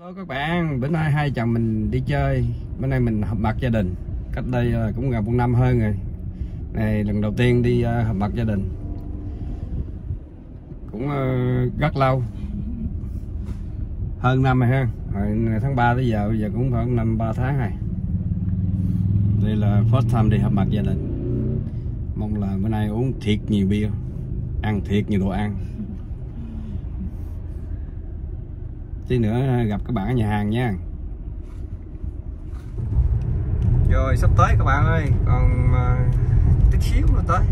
Hello các bạn, bữa nay hai chồng mình đi chơi. Bữa nay mình họp mặt gia đình. Cách đây cũng gần 1 năm hơn rồi. Này lần đầu tiên đi họp mặt gia đình. Cũng rất lâu. Hơn năm rồi ha. Hồi tháng 3 tới giờ, bây giờ cũng khoảng 5-3 tháng rồi. Đây là first time đi họp mặt gia đình. Mong là bữa nay uống thiệt nhiều bia, ăn thiệt nhiều đồ ăn. Tí nữa gặp các bạn ở nhà hàng nha. Rồi sắp tới các bạn ơi, còn tí xíu nữa tới.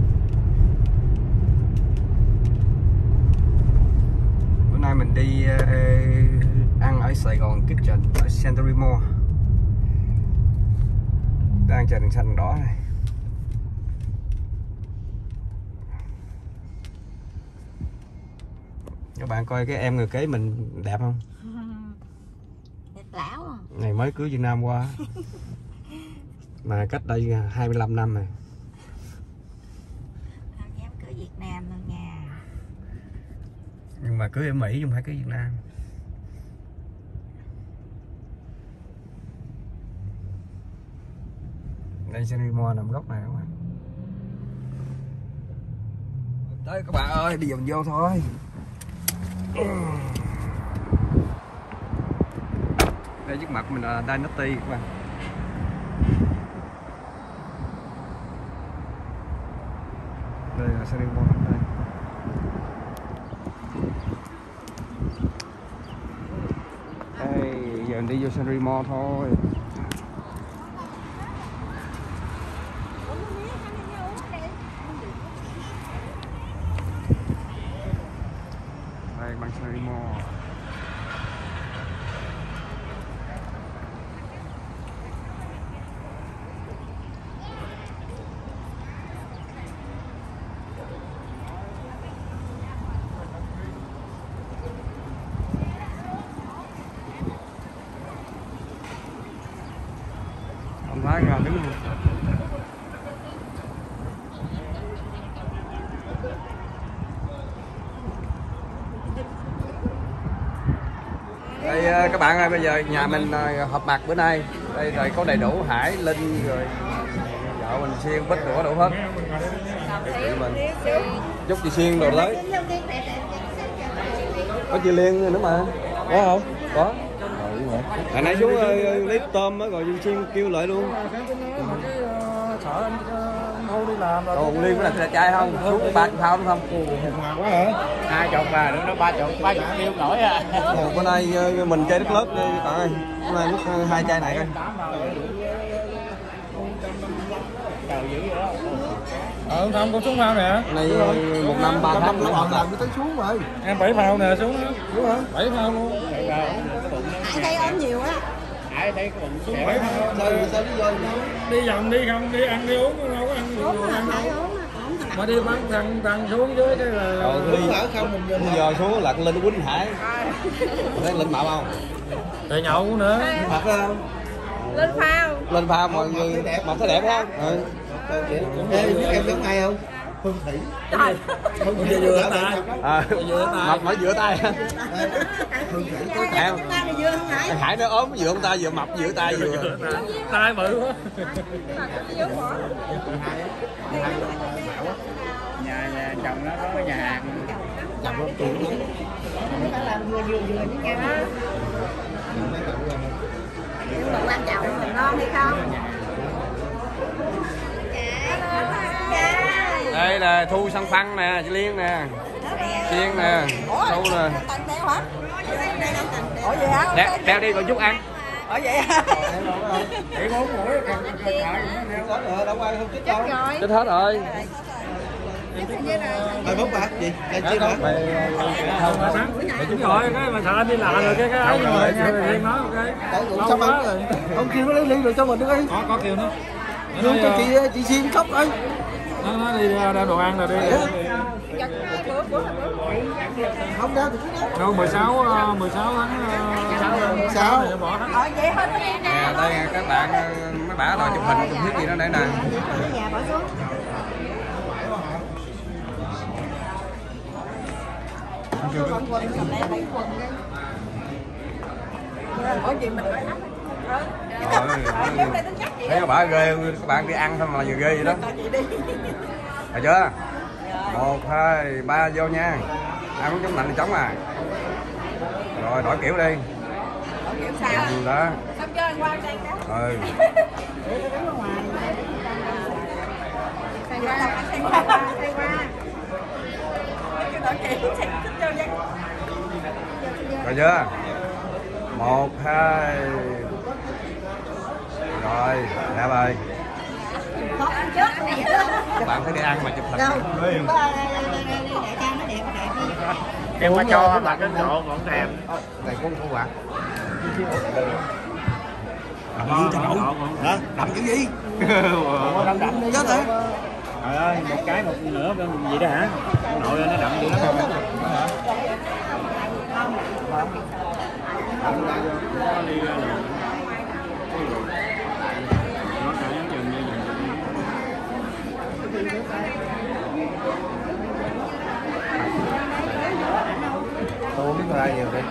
Bữa nay mình đi ăn ở Sài Gòn Kitchen ở Century Mall. Đang chờ đèn xanh đèn đỏ này. Các bạn coi cái em người kế mình đẹp không? Đẹp lão à. Này mới cưới Việt Nam qua. Mà cách đây 25 năm rồi. Không dám cưới Việt Nam đâu nha. Nhưng mà cưới ở Mỹ chứ không phải cưới Việt Nam. Đây Century Mall nằm góc này các bạn. Tới các bạn ơi, đi vòng vô thôi. Đây trước mặt mình là Dynasty các bạn. Đây là Century Mall đây. Đây, giờ mình đi vô Century Mall thôi. Đây bằng Century Mall. Ông lái ra đứng luôn. Đây các bạn ơi, bây giờ nhà mình họp mặt bữa nay. Đây rồi có đầy đủ Hải, Linh rồi vợ mình Xuyên, Bích rồi có đủ hết. Mình chúc chị Xuyên rồi tới. Có chị Liên nữa mà. Có không? Có. Hồi nãy xuống lấy tôm á rồi Xuyên kêu lại luôn. Sợ anh hô đi làm rồi. Còn Liên có là trai không? Xuống 30 phao đúng không? Hòa quá hả? 20 mà nữa nó 30 kêu nổi à. Bữa nay mình chơi đất lớp đi các bạn ơi. Bữa nay nước 2 chai này coi. Trời dữ vậy đó. Không có xuống phao nè. Này 1 năm 3 tháng nữa làm tới xuống rồi. Em 7 phao nè xuống đó. Đúng hả? 7 phao luôn. Hải thấy ốm nhiều á. Hải thấy cái bụng Xuống 7 phao. Sao đi vòng đi không, đi ăn đi uống đâu có ăn nhiều ăn đâu. Mà đi bắn thằng xuống dưới cái là bây giờ xuống là lên quýnh Hải. Thấy Linh mạo không? Để nhậu nữa. Thật không? Lên phao mọi người mọc thấy đẹp không? Ừ. Em giống ai không? Phương Thủy. Không vừa tay. Mập mà vừa tay. Phương Thủy có em. Hải nó ốm vừa ông ta vừa mập vừa tay vừa. Tay bự quá. nhà chồng nó có nhà hàng. Chồng nó tuổi lắm. Phải làm vừa với nhau. Nhưng mà quan trọng là ngon hay không? Đây là Thu Săn Phăng nè, chị Liên nè, Xuyên nè, Thu nè. Ủa vậy hả? Đeo đi còn chút ăn. Ủa vậy hả? Để 4 mũi Đâu ai không chích đâu. Chích hết rồi. Mày bốc bạc gì? Cái chi hả? Đúng rồi, cái mà sợ anh đi làm rồi cái ấy rồi Liên nói ok. Xong rồi. Ông kêu nó lấy ly rồi cho mình nữa đi. Có kêu nó. Luôn cho chị Xuyên khóc ơi. Nó đi ra đồ ăn rồi đi. Không đâu, đâu 16 tháng 6 bỏ hết. Nè đây các bạn mấy bả đòi chụp hình chụp thiết gì đó đây nè. Ủa gì mình nói lắm. Thấy bà ghê, các bạn đi ăn thôi mà vừa ghê vậy đó. Thấy chưa? 1, 2, 3 vô nha. Ai muốn chống lạnh thì chống à. Rồi đổi kiểu đi. Đổi kiểu sao? Đó. Xong cho anh qua đây đó. Ừ. Xoay qua, xoay qua, xoay qua. Cái đổi kiểu thích cho vậy. Rồi chưa? 1, 2. Rồi, đẹp rồi. Các bạn thấy đi ăn mà chụp hình. em có cho bà cái độ còn thèm. Này con thu quả. Đậm gì cho nổ? Hả? Đậm cái gì? Đậm đi. Chết rồi. Trời ơi, một cái một nửa gì đó hả? Nội nó đậm dữ lắm. Tôi không biết có ai nhiều đi.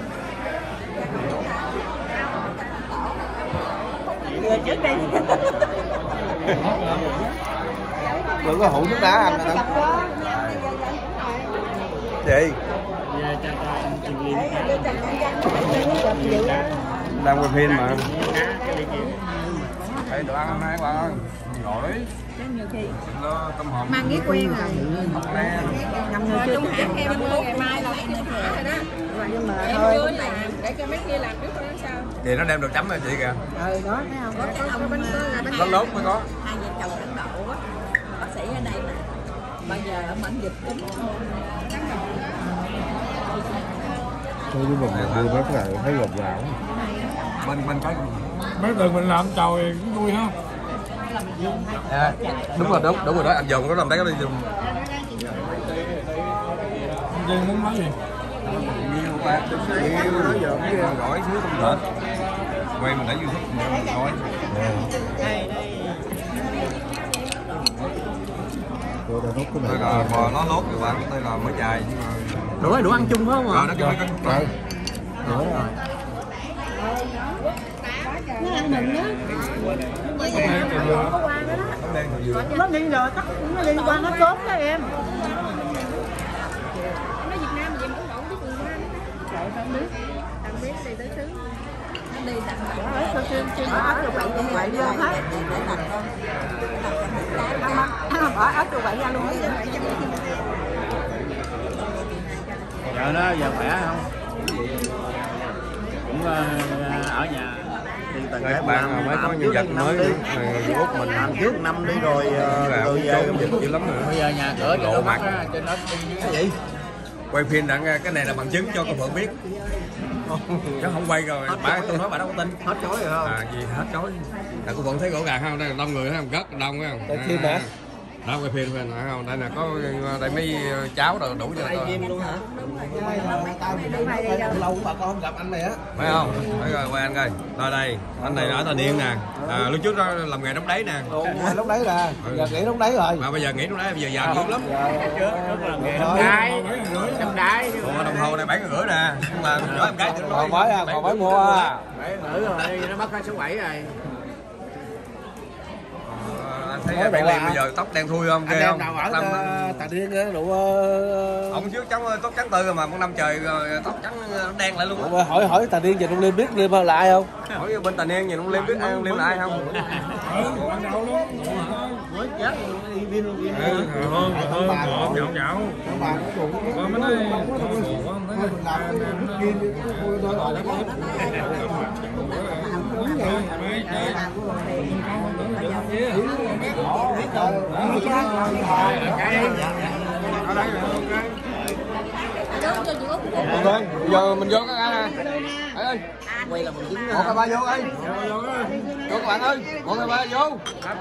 Người trước đi. Đừng có hụ nước đá anh nè. Gì? Đang quay phim mà. Đây đồ ăn hôm nay bạn ơi. Nổi. Nó tôm hùm. Mang nghĩ quen rồi. Ngầm người chung hãng em mua ngày mai là em rồi đó. Nhưng mà thôi để cho mấy kia làm biết coi sao. Thì nó đem đồ chấm rồi chị kìa. Ừ đó thấy không? Có cái ông bánh Lót lốt mới có. hai vợ chồng Ấn Độ á. Bác sĩ ở đây mà. Bây giờ ở mảnh dịch kính. Thôi chứ mình vui rất là thấy gọt gạo. Bên cái Mấy từ mình làm chồi cũng vui không? à, đúng rồi đó anh dùng nó làm đấy có đi dùng Riêng muốn nói gì? nhiều ba nhiều gỏi xíu không được quay mình để YouTube rồi đây là bò nó lốt các bạn, đây là mới dài nhưng mà Đủ ăn chung phải không ạ? đó cho cái Nó ăn mình đó. Nó đi rồi, nó đi qua nó cốm đó em. Nó Việt Nam mà em cũng không biết người qua nữa. Trời không biết. Không biết đi tới xứ. Nó đi tặng ở sao trên ở chỗ vậy cũng vậy vô hết. Bỏ ớt chỗ vậy ra luôn á. Vợ nó giờ khỏe không? Cũng ở nhà. các bạn mới có nhân vật mới đi Úc mình làm trước năm đi rồi rồi về dữ lắm rồi. Bây giờ nhà cửa cho nó mặt trên đó cái gì quay phim đặng cái này là bằng chứng cho cô Phượng biết chứ không quay rồi bà tôi nói bà đâu có tin hết chối rồi không? Gì hết chối là cô Phượng thấy rõ ràng không đây là đông người thấy không rất đông phải không Đây phim hả? đó quay phim phải không đây là có đây mấy cháu rồi đủ cho tôi luôn hả? Lâu bà con không gặp anh này á. phải không phải rồi quay anh coi rồi đây anh này ở Tân Yên nè lúc trước đó làm nghề đóng đáy nè Lúc đấy là giờ nghỉ lúc đấy rồi. mà bây giờ nghỉ lúc đấy bây giờ già dữ lắm Trước là nghề đóng đáy đóng đáy đồng hồ này 7,5 nè mà nhỏ em gái Còn mới mua. nữ rồi nó mất cái số 7 rồi. Thấy bạn liền bây giờ tóc đen thui không ghê không? Tà Điên á đủ. Ông trước trắng tóc trắng tươi rồi mà một năm trời rồi tóc trắng đen lại luôn á. Hỏi Tà Điên về Nông Liêm biết Liêm lại không? Hỏi bên Tà Điên về Nông Liêm biết ai Nông Liêm lại không? Mới chết đi viên luôn viên. Nhậu. Rồi, giờ mình vô các anh ơi. Quay là 19. 1, 2, 3 vô ơi. Vô các bạn ơi. 1, 2, 3 vô.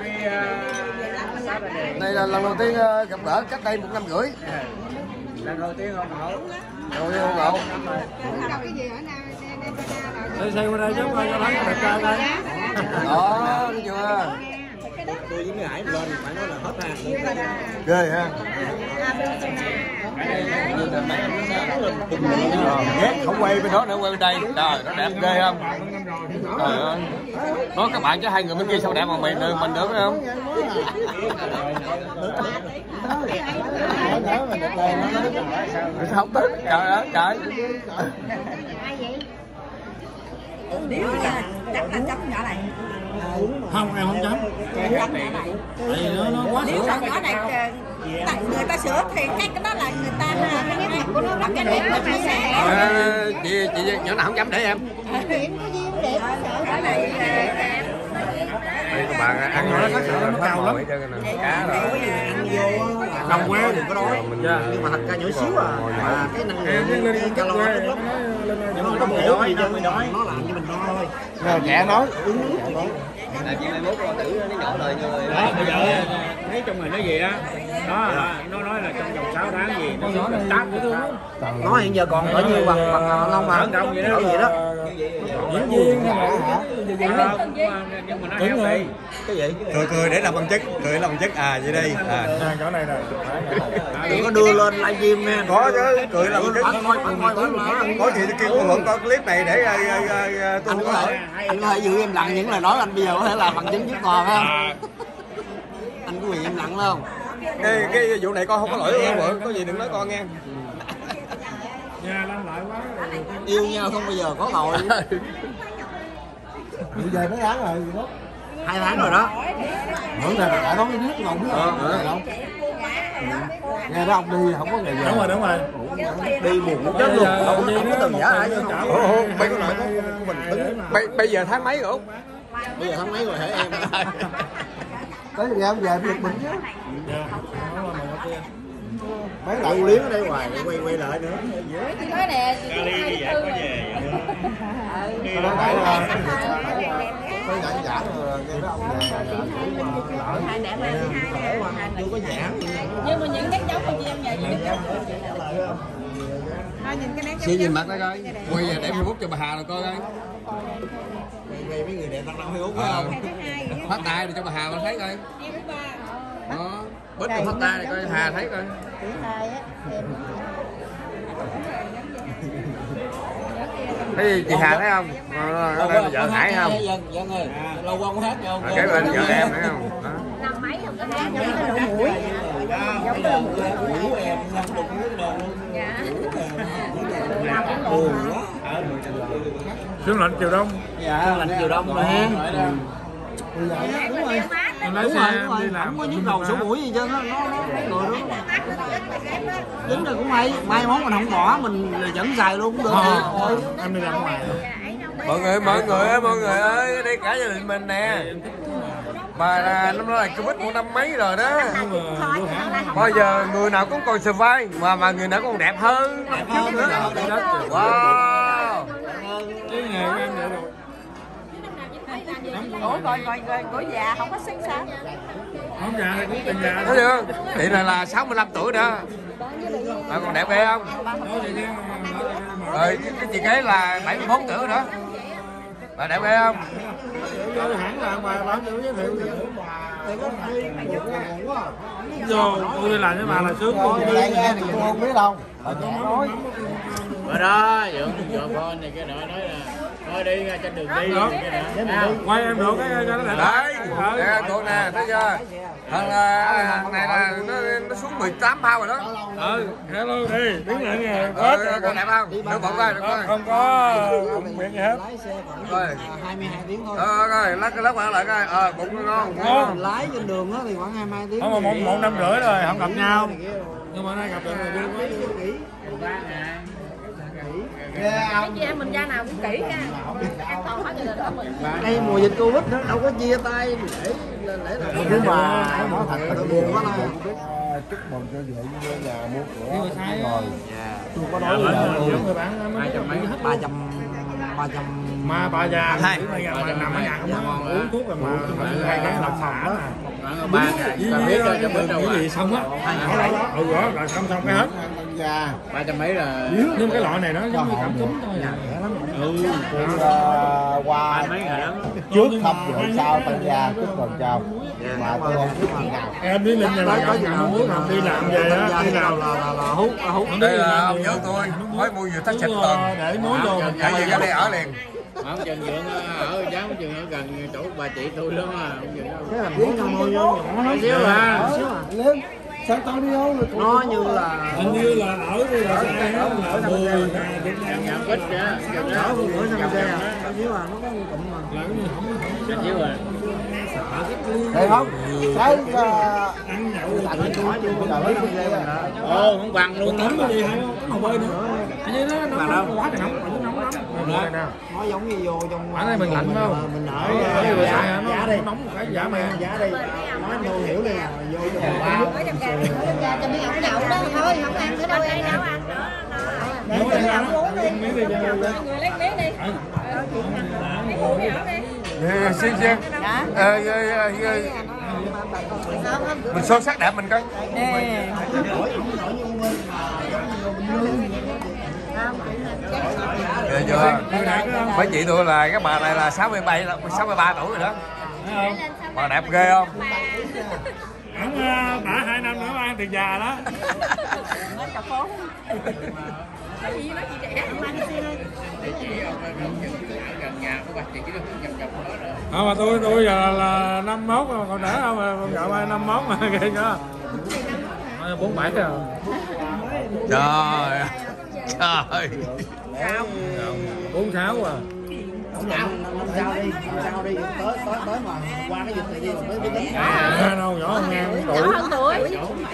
Đây là lần đầu tiên gặp gỡ cách đây 1 năm rưỡi. Lần đầu tiên không ngộ. Rồi không ngộ. Đây xe qua đây chứ qua cho thắng được ca đây. Đó, thấy chưa? tôi với Hải lên phải nói là hết hàng. Ghê ha. Ghét không quay bên đó nữa, quay bên đây. Trời, nó đẹp ghê không? Trời ơi. Nói các bạn chứ hai người bên kia sao đẹp mà mình được phải không? Không thích. Trời ơi, trời. Chắc là chấm nhỏ này. Không, em không chấm. Tại nó quá nếu mà nhỏ này người ta sửa thì cái đó là người ta bắt cái đẹp là phải sẽ. Chị nhỏ nào không chấm để em. Cái này Đây các bạn ăn nó cao lắm. Cá rồi. Đông quá đừng có đói. Nhưng mà thật ra nhỏ xíu à. Mà cái năng lượng calo nó thấp lắm. Nhưng mà không đói, nó làm cho mình no thôi. Kẻ nói. Là chị mai mốt tử nó nhỏ lời như rồi. Đó, bây giờ thấy trong này nó gì á, nó nói là trong vòng 6 tháng gì nó nói là 8 nữa thôi. Nó hiện giờ còn cỡ như bằng lông mà. Không vậy đó. Vậy đó. Diễn viên nhưng mà nó heo đi. Cái gì? Cười để làm bằng chất, cười làm bằng chất vậy đây. Chỗ này nè. Đừng có đưa lên livestream nha. Có chứ, cười làm bằng chất. Có chị kêu cô Hưởng có clip này để tôi anh có thể giữ em lặng những lời nói anh bây giờ có thể làm bằng chứng trước tòa phải không? Anh có quyền em lặng phải không? Cái vụ này con không có lỗi của Hưởng, có gì đừng nói con nghe. Nhà lắm lại quá. Yêu nhau không bao giờ có lỗi. Bây giờ mấy tháng rồi gì đó. 2 tháng rồi đó. Bữa này đã nói với biết còn biết không? Nghe đó ông đi không có ngày về. Đúng rồi. Đi buồn cũng chết luôn. Không có từng giả lại chứ không. Bây giờ tháng mấy rồi? Bây giờ tháng mấy rồi hả em? Tới giờ ông về việc mình chứ. Mấy lại liếng ở đây hoài quay lại nữa. nói nè. Đi vậy có về. Nó phải nhận giảm rồi nghe đó ông Chưa có giảm. Nhưng mà những nét dấu của chị em vậy chứ. Thôi nhìn cái nét dấu. Chị nhìn mặt đây coi. Quay về để Facebook cho bà Hà rồi coi coi. Quay mấy người đẹp đăng đăng Facebook phải không? Phát tay rồi cho bà Hà mà thấy coi. Đó. Bớt cho phát tay này coi Hà thấy coi. Thấy chị Hà thấy không? Đó là vợ Hải không? Dân ơi, lâu qua không hát đâu. Kế bên vợ em thấy không? Đó. Năm mấy không có hát giống cái lỗ mũi. Giống cái lỗ mũi. Em đụng nước đồ luôn. Dạ. Buồn quá. Xuống lệnh Triều Đông. Dạ, lệnh Triều Đông rồi ha. Đúng rồi. Lái xe đi làm. Không có nhức đầu số mũi gì chứ nó người đó. Dính rồi cũng hay. Mai mốt mình không bỏ mình vẫn xài luôn cũng được. Em đi làm ngoài. Mọi người ơi, đây cả gia đình mình nè. Mà năm đó là Covid một năm mấy rồi đó. Bây giờ người nào cũng còn survive mà người nào còn đẹp hơn năm trước nữa. Wow. Cái nghề của em vậy rồi. Ủa coi của già không có xinh sao? Không già thì cũng từng già. Thấy chưa? Thì là 65 tuổi đó. Mà còn đẹp ghê không? Rồi cái chị kế là 71 tuổi rồi đó. Bà đẹp ghê không? Hẳn là bà bảo chịu giới thiệu gì. Vô, tôi đi làm với bà là sướng luôn. Tôi không biết đâu. Rồi đó, dựa phone này cái nọ nói là thôi đi ra trên đường đi. Quay em được cái cho nó đẹp. Đấy, nè, cô nè, thấy chưa? Thằng này là nó xuống 18 bao rồi đó. Hello đi, đứng lại nè. Còn đẹp không? Được bụng coi, được coi. Không có miệng gì hết. Coi. 22 tiếng thôi. Coi, lát bạn lại coi. Bụng nó ngon. Lái trên đường đó thì khoảng 22 tiếng. Không mà một năm rưỡi rồi, không gặp nhau. Nhưng mà nay gặp được rồi đi. Chị em mình da nào cũng kỹ nha. An toàn hết cho nên đó mình. Đây mùa dịch Covid nó đâu có chia tay để Nhưng mà nói thật là buồn quá thôi. chúc mừng cho vợ như nhà mua cửa rồi. Tôi có nói Người bán 300 mà bà già mà nằm ở nhà không uống thuốc rồi mà hai cái làm xả ba biết cho biết đâu cái gì xong á đó rồi xong cái hết 300 mấy là nhưng cái loại này nó giống như cảm cúm thôi qua trước thăm rồi sau tận gia trước còn chào mà tôi không biết gì nào. Em đi lên nhà là không muốn làm đi làm về á, đi nào là hút Đây là ông vợ tôi mới mua vừa tách xịt toàn để mối vô mình chạy về ra đây ở liền. Ở Trần Dượng ở dám Trần ở gần chỗ bà chị tôi lắm à. Cái làm gì không mua vô Nhỏ xíu à. lên sao tao đi đâu Nó như là hình như là ở đây là sai đó là 10 nhà quýt á, ở bữa sang xe tao xíu à nó có một cụm mà chút xíu à. thấy không cái ăn nhậu tặng tôi là mấy con dây Ồ không bằng luôn tắm cái gì hay không? Có hồ bơi nữa. Hình như nó nóng quá trời nóng lắm. nó giống như vô trong Ở đây mình lạnh phải không? mình ở Giá đi. Nóng một cái giá mà. giá đi nói vô hiểu đi là vô trong bao cho mấy ông nhậu đó thôi không ăn nữa đâu ăn đâu ăn để cho mấy ông uống đi mọi người lấy miếng đi uống nhỏ đi Xin mình xô sắc đẹp mình coi. Được chưa? Mấy chị tôi là cái bà này là 63 tuổi rồi đó. Bà đẹp ghê không? Bả 2 năm nữa ăn tiền già đó. Không mà tôi giờ là 51 mà còn đỡ không mà con vợ ai 51 mà ghê nữa. 47 rồi. Trời. Trời. 46 à. sao đi tới mà qua cái dịch này đi mới tính Đâu nhỏ hơn em tuổi. hơn tuổi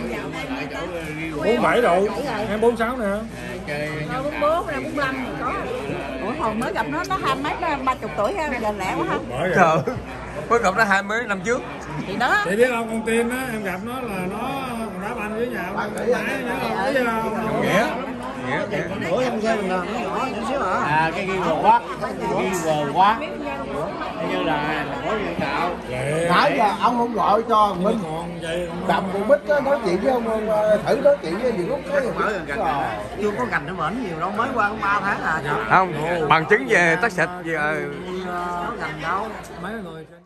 47 độ, em 46 nè. 44 ra 45 có. Ủa hồi mới gặp nó hai mấy 30 tuổi ha, giờ lẻ quá ha. Trời. Mới gặp nó 20 năm trước. Thì đó. Chị biết không, con Tiên á, em gặp nó là nó đá banh với nhà ông Nghĩa. bữa em xe mình là nó nhỏ chút xíu hả À cái ghi quá. Ghi quá. Như là có dự tạo. nãy giờ ông không gọi cho mình gặp con Bích á, nói chuyện với ông thử nói chuyện với gì lúc cái chưa có cành nó bển nhiều đâu mới qua 3 tháng à Không, bằng chứng về tách xịt về nó cành đâu mấy người